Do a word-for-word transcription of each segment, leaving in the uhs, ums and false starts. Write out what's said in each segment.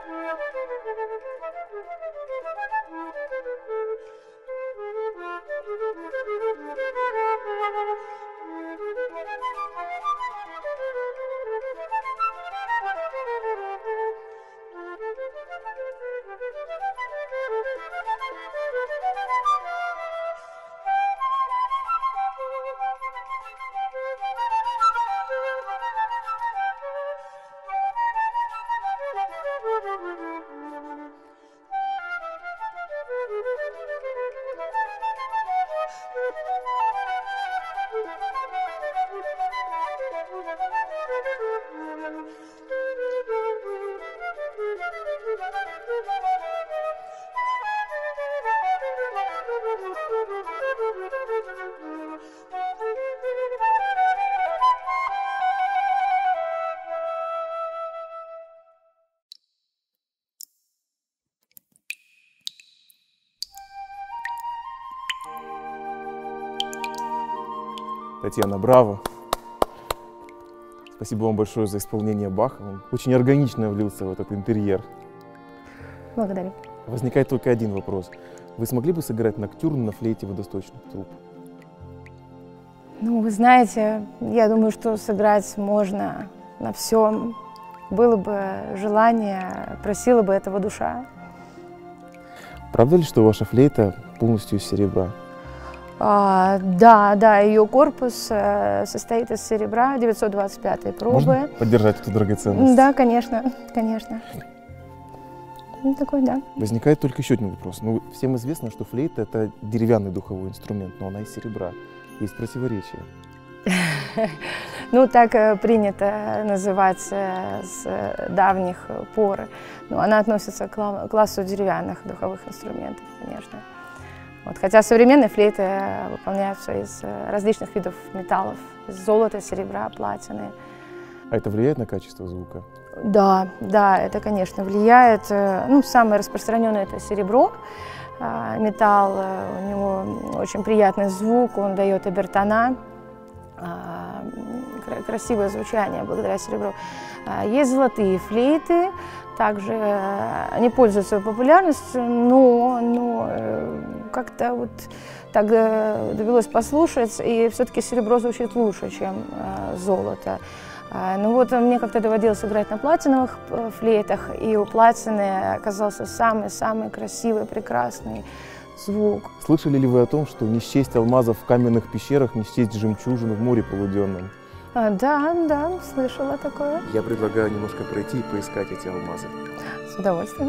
Татьяна, браво! Спасибо вам большое за исполнение Баха. Он очень органично влился в этот интерьер. Благодарю. Возникает только один вопрос. Вы смогли бы сыграть ноктюрн на флейте водосточных труб? Ну, вы знаете, я думаю, что сыграть можно на всем. Было бы желание, просила бы этого душа. Правда ли, что ваша флейта полностью из серебра? А, да, да, ее корпус э, состоит из серебра девятьсот двадцать пятой пробы. Можно поддержать эту драгоценность? Да, конечно, конечно. Ну, такой, да. Возникает только еще один вопрос. Ну, всем известно, что флейта – это деревянный духовой инструмент, но она из серебра. Есть противоречия. Ну, так принято называть с давних пор. Но она относится к классу деревянных духовых инструментов, конечно. Вот, хотя современные флейты выполняются из различных видов металлов, из золота, серебра, платины. А это влияет на качество звука? Да, да, это, конечно, влияет. Ну, самое распространенное – это серебро. Металл, у него очень приятный звук, он дает обертона, красивое звучание благодаря серебру. Есть золотые флейты. Также они пользуются популярностью, но, но как-то вот так довелось послушать, и все-таки серебро звучит лучше, чем золото. Ну вот мне как-то доводилось играть на платиновых флейтах, и у платины оказался самый-самый красивый, прекрасный звук. Слышали ли вы о том, что не счесть алмазов в каменных пещерах, не счесть жемчужин в море полуденном? А, да, да, слышала такое. Я предлагаю немножко пройти и поискать эти алмазы. С удовольствием.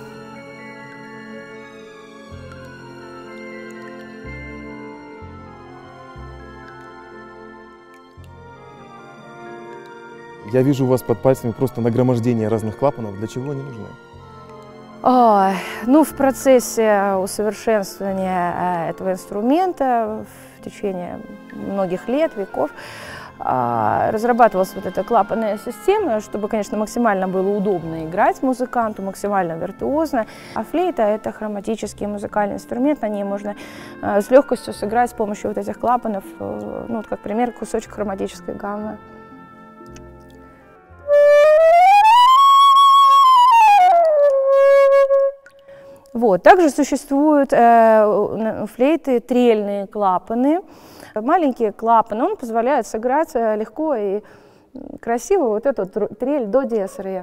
Я вижу у вас под пальцами просто нагромождение разных клапанов. Для чего они нужны? О, ну, в процессе усовершенствования этого инструмента в течение многих лет, веков, разрабатывалась вот эта клапанная система, чтобы, конечно, максимально было удобно играть музыканту, максимально виртуозно. А флейта – это хроматический музыкальный инструмент, на ней можно с легкостью сыграть с помощью вот этих клапанов, ну, вот как пример, кусочек хроматической гаммы. Вот. Также существуют э, флейты трельные клапаны. Маленькие клапаны, он позволяет сыграть легко и красиво вот эту трель до диез ре.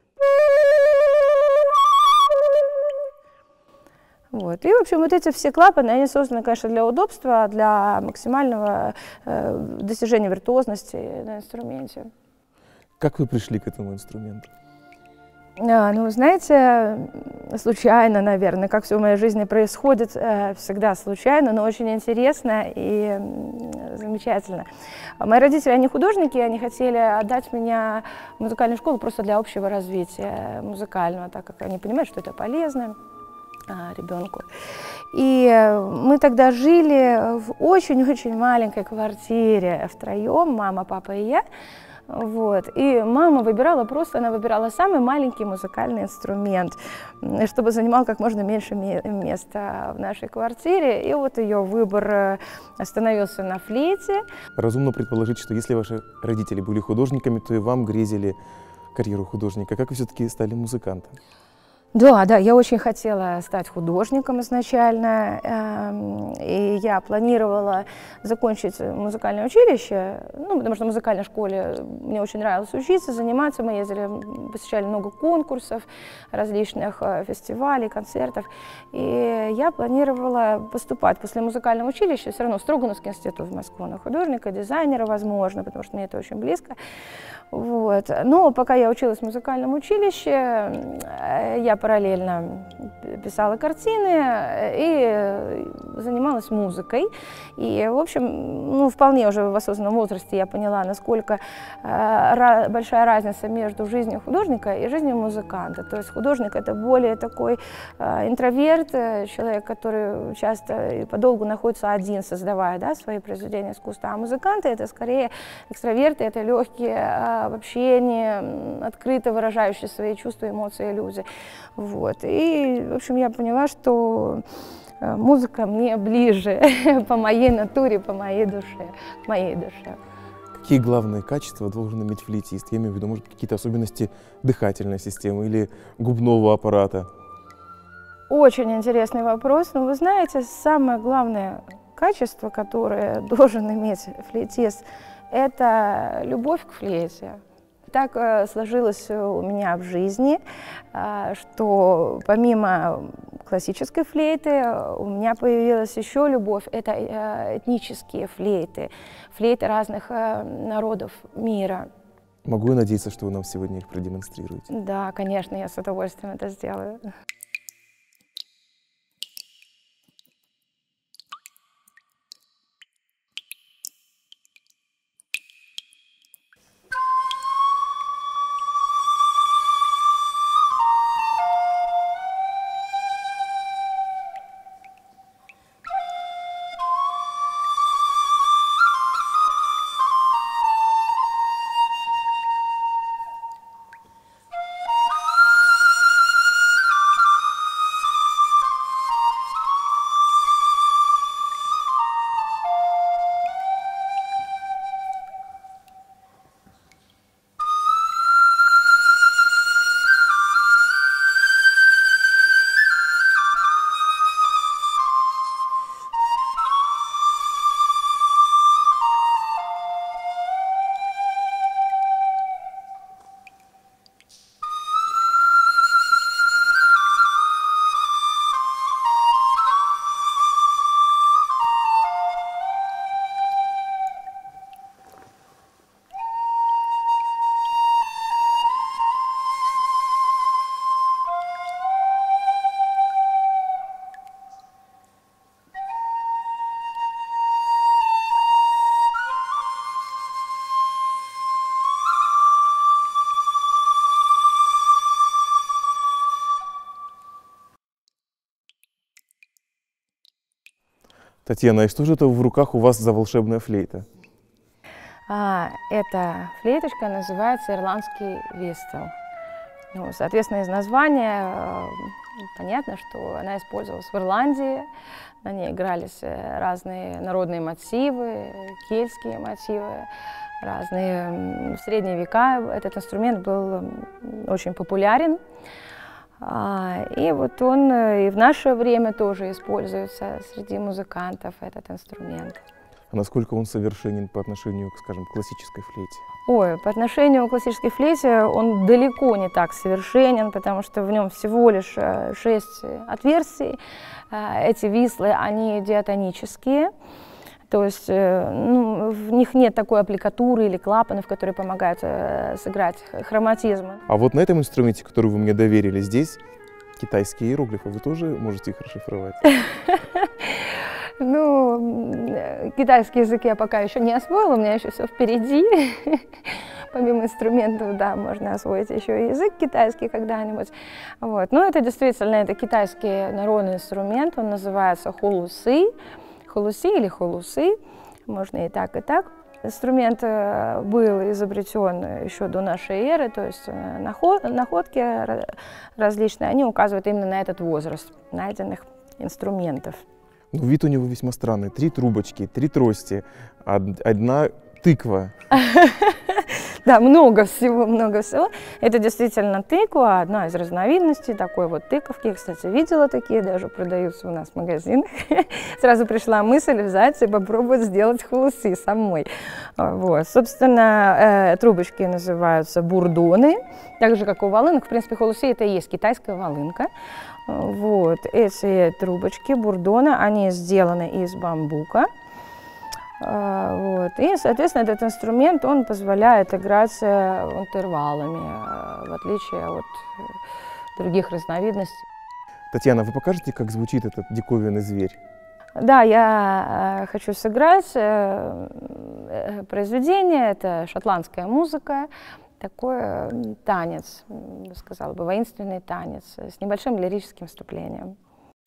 Вот. И, в общем, вот эти все клапаны, они созданы, конечно, для удобства, для максимального э, достижения виртуозности на инструменте. Как вы пришли к этому инструменту? А, ну, знаете, случайно, наверное, как все в моей жизни происходит, всегда случайно, но очень интересно и замечательно. Мои родители, они художники, они хотели отдать меня в музыкальную школу просто для общего развития музыкального, так как они понимают, что это полезно ребенку. И мы тогда жили в очень-очень маленькой квартире втроем, мама, папа и я. Вот. И мама выбирала просто, она выбирала самый маленький музыкальный инструмент, чтобы занимал как можно меньше места в нашей квартире. И вот ее выбор остановился на флейте. Разумно предположить, что если ваши родители были художниками, то и вам грезили карьеру художника, как вы все-таки стали музыкантом? Да, да, я очень хотела стать художником изначально, и я планировала закончить музыкальное училище, ну, потому что в музыкальной школе мне очень нравилось учиться, заниматься, мы ездили, посещали много конкурсов, различных фестивалей, концертов, и я планировала поступать после музыкального училища, все равно в Строгановский институт в Москву на художника, дизайнера, возможно, потому что мне это очень близко. Вот. Но пока я училась в музыкальном училище, я параллельно писала картины и занималась музыкой. И, в общем, ну, вполне уже в осознанном возрасте я поняла, насколько э, большая разница между жизнью художника и жизнью музыканта. То есть художник – это более такой э, интроверт, человек, который часто и подолгу находится один, создавая, да, свои произведения искусства. А музыканты – это скорее экстраверты, это легкие э, в общении, открыто выражающие свои чувства, эмоции, люди. Вот. И, в общем, я поняла, что музыка мне ближе по моей натуре, по моей душе, к моей душе. Какие главные качества должен иметь флейтист? Я имею в виду, может быть, какие-то особенности дыхательной системы или губного аппарата? Очень интересный вопрос. Но вы знаете, самое главное качество, которое должен иметь флейтист, это любовь к флейте. Так э, сложилось у меня в жизни, э, что помимо классической флейты у меня появилась еще любовь. Это э, этнические флейты, флейты разных э, народов мира. Могу я надеяться, что вы нам сегодня их продемонстрируете? Да, конечно, я с удовольствием это сделаю. Татьяна, и что же это в руках у вас за волшебная флейта? А, эта флейточка называется ирландский вистл. Ну, соответственно, из названия э, понятно, что она использовалась в Ирландии. На ней игрались разные народные мотивы, кельтские мотивы, разные. В средние века этот инструмент был очень популярен. И вот он и в наше время тоже используется среди музыкантов, этот инструмент. А насколько он совершенен по отношению, скажем, к классической флейте? Ой, по отношению к классической флейте он далеко не так совершенен, потому что в нем всего лишь шесть отверстий. Эти вислы, они диатонические. То есть ну, в них нет такой аппликатуры или клапанов, которые помогают э, сыграть хроматизм. А вот на этом инструменте, который вы мне доверили, здесь китайские иероглифы. Вы тоже можете их расшифровать? Ну, китайский язык я пока еще не освоила, у меня еще все впереди. Помимо инструментов, да, можно освоить еще и язык китайский когда-нибудь. Вот. Но это действительно это китайский народный инструмент, он называется холусы. Холуси или холусы, можно и так, и так. Инструмент был изобретен еще до нашей эры, то есть находки различные, они указывают именно на этот возраст найденных инструментов. Ну, вид у него весьма странный. Три трубочки, три трости, одна тыква. Да, много всего, много всего. Это действительно тыква, одна из разновидностей такой вот тыковки. Я, кстати, видела такие, даже продаются у нас в магазинах. Сразу пришла мысль взять и попробовать сделать хулуси самой. Вот. Собственно, трубочки называются бурдоны, так же, как у волынок. В принципе, хулуси это и есть китайская волынка. Вот. Эти трубочки, бурдоны, они сделаны из бамбука. Вот. И, соответственно, этот инструмент, он позволяет играть интервалами, в отличие от других разновидностей. Татьяна, вы покажете, как звучит этот диковинный зверь? Да, я хочу сыграть произведение, это шотландская музыка, такой танец, я сказала бы, воинственный танец с небольшим лирическим вступлением.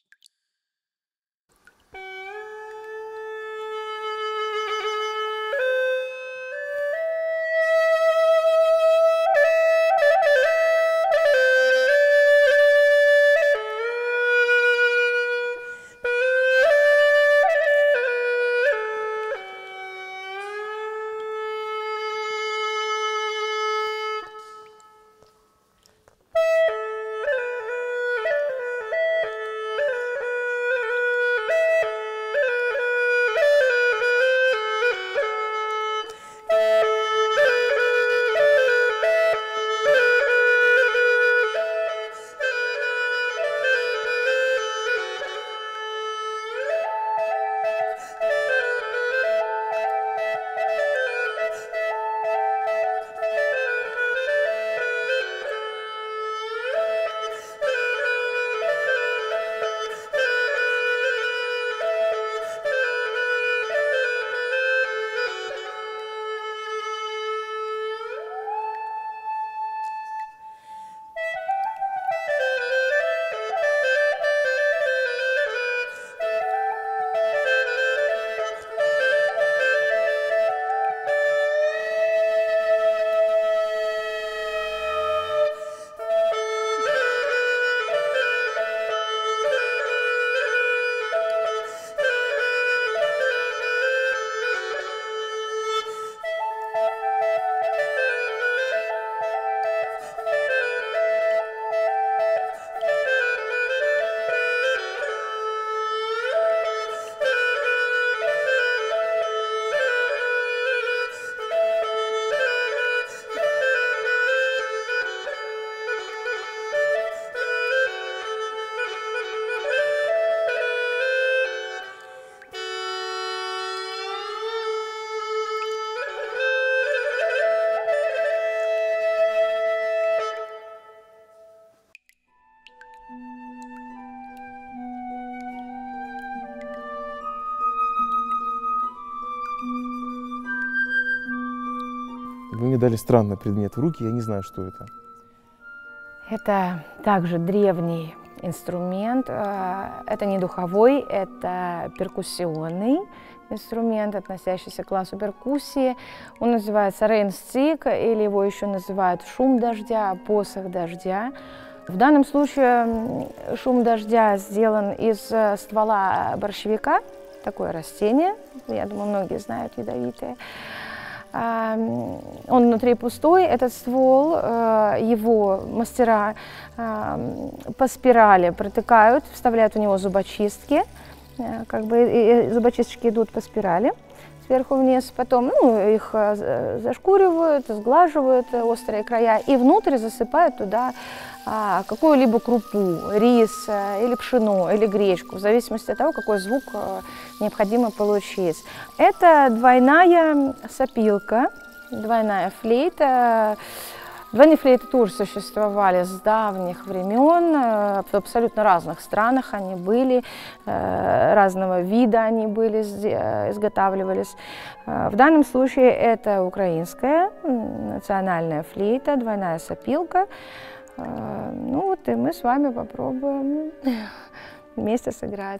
Вы мне дали странный предмет в руки, я не знаю, что это. Это также древний инструмент. Это не духовой, это перкуссионный инструмент, относящийся к классу перкуссии. Он называется рейнстик, или его еще называют шум дождя, посох дождя. В данном случае шум дождя сделан из ствола борщевика, такое растение, я думаю, многие знают, ядовитое. Он внутри пустой, этот ствол, его мастера по спирали протыкают, вставляют в него зубочистки, как бы и зубочисточки идут по спирали сверху вниз, потом ну, их зашкуривают, сглаживают острые края и внутрь засыпают туда какую-либо крупу, рис или пшено, или гречку, в зависимости от того, какой звук необходимо получить. Это двойная сопилка, двойная флейта. Двойные флейты тоже существовали с давних времен, в абсолютно разных странах они были, разного вида они были, изготавливались. В данном случае это украинская национальная флейта, двойная сопилка. Ну вот и мы с вами попробуем вместе сыграть.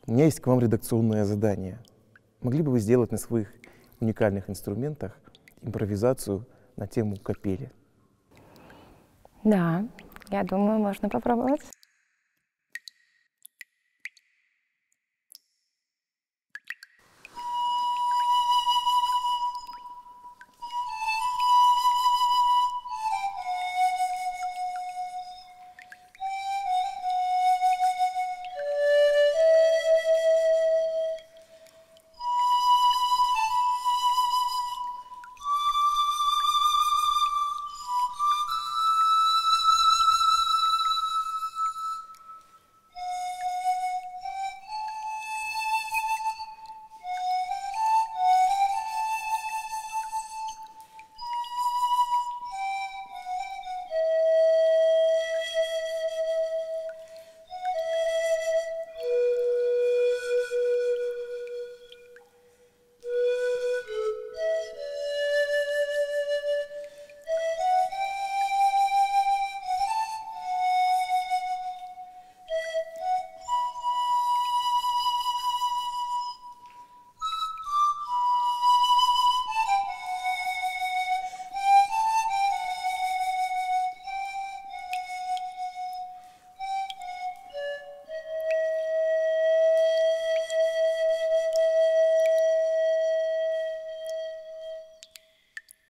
У меня есть к вам редакционное задание. Могли бы вы сделать на своих уникальных инструментах импровизацию на тему капели? Да, я думаю, можно попробовать.